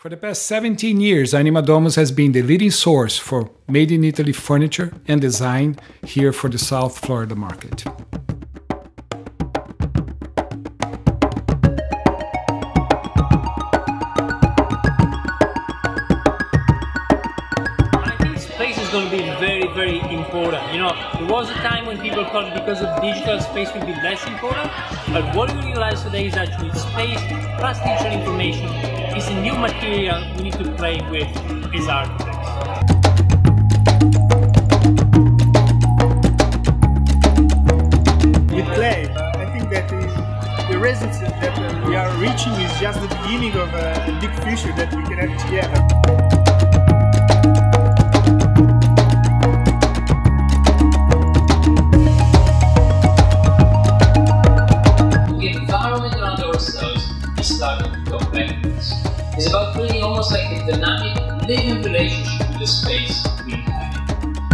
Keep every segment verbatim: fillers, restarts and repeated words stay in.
For the past seventeen years, Anima Domus has been the leading source for made in Italy furniture and design here for the South Florida market. I think space is going to be very, very important. You know, there was a time when people thought because of digital space would be less important, but what we realize today is actually space plus digital information is a new material we need to play with as architects. With C L E I, uh, I think that uh, the results that uh, we are reaching is just the beginning of uh, a big future that we can have together. It's about creating almost like a dynamic, living relationship with the space we inhabit.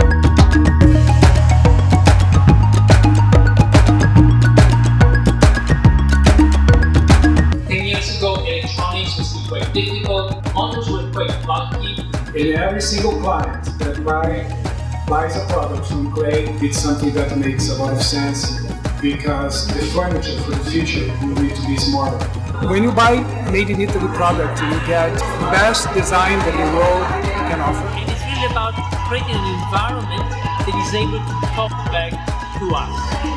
Ten years ago, electronics was still quite difficult, models were quite bulky. And every single client that buy, buys a product from C L E I, it's something that makes a lot of sense because the furniture for the future will need to be smarter. When you buy made in Italy product, you get the best design that the world can offer. And it's really about creating an environment that is able to talk back to us.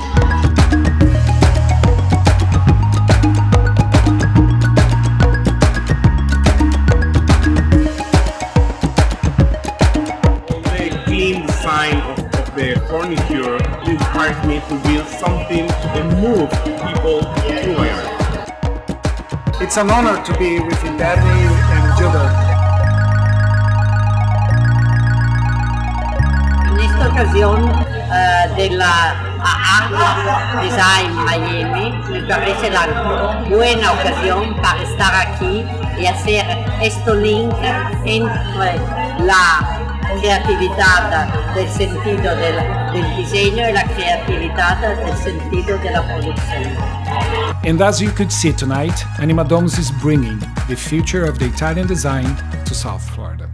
The clean design of, of the furniture inspires me to build something that moves people to my art. It's an honor to be with Interni and Gilbert. En esta ocasión uh, de la Art Basel Miami me parece la buena ocasión para estar aquí y hacer este link entre la creatividad del sentido del, del diseño y la creatividad del sentido de la producción. And as you could see tonight, Anima Domus is bringing the future of the Italian design to South Florida.